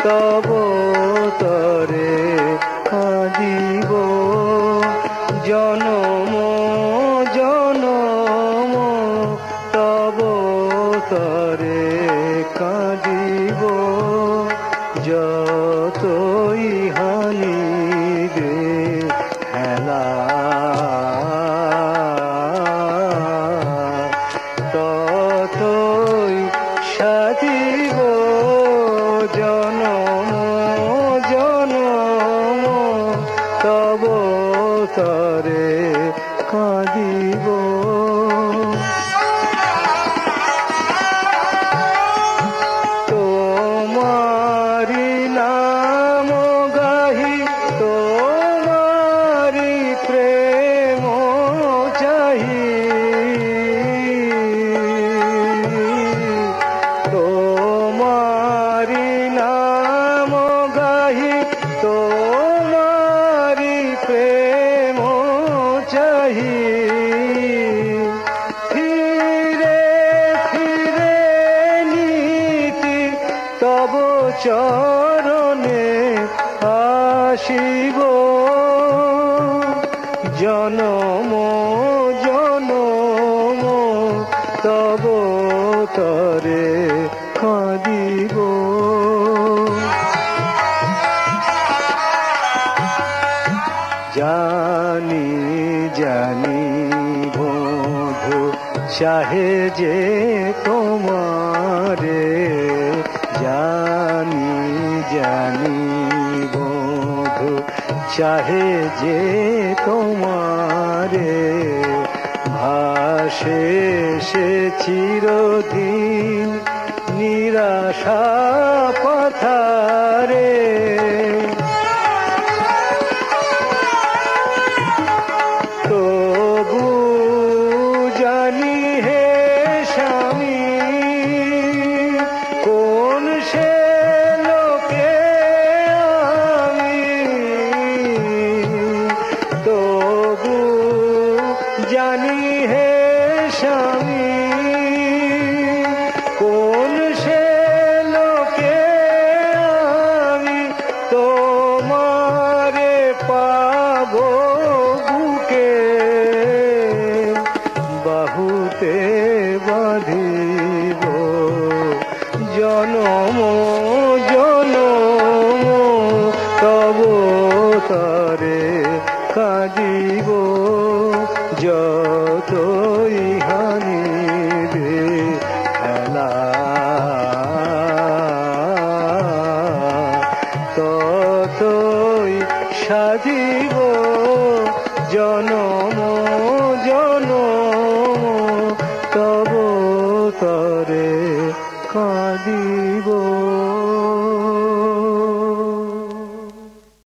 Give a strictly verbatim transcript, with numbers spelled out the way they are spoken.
তব তরে কাঁদিব জনম জনম তব তরে কাঁদিব যতই হানি দে হেলা ততই সাধিব জনম জনম তব তরে কাঁদিব তোমারি নাম গাহি তোমারি প্রেম চাহি তোমারি নাম গাহি তোমারি প্রেম চাহি ফিরে ফিরে নীতি তব চরণে আসিব জনম জনম তব তরে কাঁদিব জানি জানি বন্ধু চাহে যে তোমারে জানি জানি বন্ধু চাহে যে তোমারে ভাসে সে চিরদিন নিরাশা পথারে তবু জানি হে স্বামী কোন সে লোকে আমি তবু জানি হে স্বামী কোন সে লোকে আমি তোমারে পাবো বুকে বাহুতে বাঁধিব জনম জনম তব তরে কাঁদিব যতই হানি দে হেলা ততই সাধিব জনম